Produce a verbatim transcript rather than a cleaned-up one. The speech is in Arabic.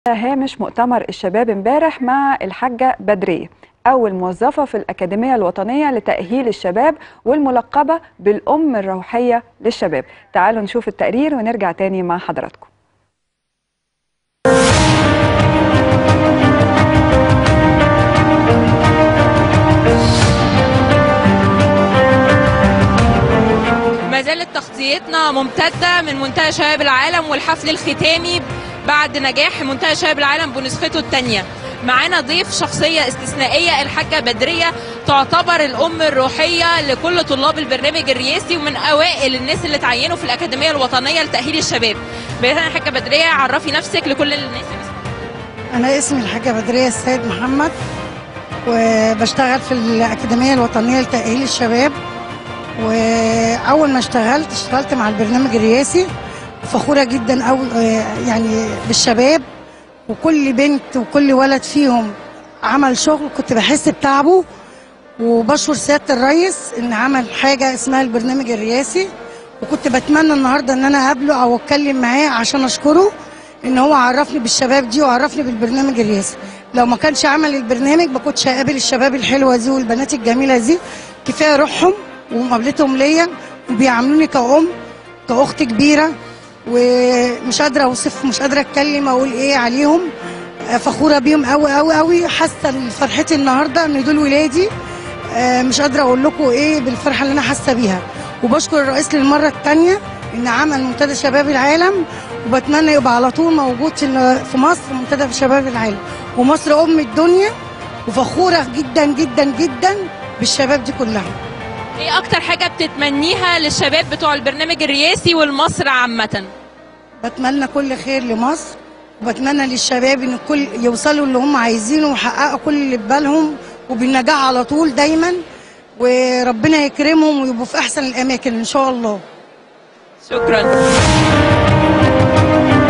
هامش مؤتمر الشباب امبارح مع الحاجة بدرية، أول موظفة في الأكاديمية الوطنية لتأهيل الشباب والملقبة بالأم الروحية للشباب. تعالوا نشوف التقرير ونرجع تاني مع حضراتكم. ما زالت تغطيتنا ممتدة من منتدى شباب العالم والحفل الختامي بعد نجاح منتدى شباب العالم بنسخته الثانية. معانا ضيف شخصية استثنائية، الحاجة بدرية، تعتبر الأم الروحية لكل طلاب البرنامج الرئاسي ومن أوائل الناس اللي تعينوا في الأكاديمية الوطنية لتأهيل الشباب. بداية الحاجة بدرية، عرفي نفسك لكل الناس. أنا اسمي الحاجة بدرية السيد محمد، وبشتغل في الأكاديمية الوطنية لتأهيل الشباب. وأول ما اشتغلت اشتغلت مع البرنامج الرئاسي، فخورة جدا أو يعني بالشباب، وكل بنت وكل ولد فيهم عمل شغل كنت بحس بتعبه. وبشكر سيادة الرئيس ان عمل حاجة اسمها البرنامج الرئاسي، وكنت بتمنى النهاردة ان انا اقابله او اتكلم معاه عشان اشكره ان هو عرفني بالشباب دي وعرفني بالبرنامج الرئاسي. لو ما كانش عمل البرنامج ما كنتش هقابل الشباب الحلوة دي والبنات الجميلة دي. كفاية روحهم ومقابلتهم ليا، وبيعاملوني كأم كأخت كبيرة، ومش قادره اوصف، مش قادره اتكلم اقول ايه عليهم. فخوره بيهم قوي قوي قوي، حاسه فرحتي النهارده ان دول ولادي. مش قادره اقول لكم ايه بالفرحه اللي انا حاسه بيها. وبشكر الرئيس للمره الثانيه ان عمل منتدى شباب العالم، وبتمنى يبقى على طول موجود في مصر منتدى شباب العالم، ومصر ام الدنيا. وفخوره جدا جدا جدا بالشباب دي كلها. ايه اكتر حاجة بتتمنيها للشباب بتوع البرنامج الرئاسي والمصر عامة؟ بتمنى كل خير لمصر، وبتمنى للشباب ان الكل يوصلوا اللي هم عايزينه ويحققوا كل اللي في بالهم وبالنجاح على طول دايما، وربنا يكرمهم ويبقوا في احسن الاماكن ان شاء الله. شكرا.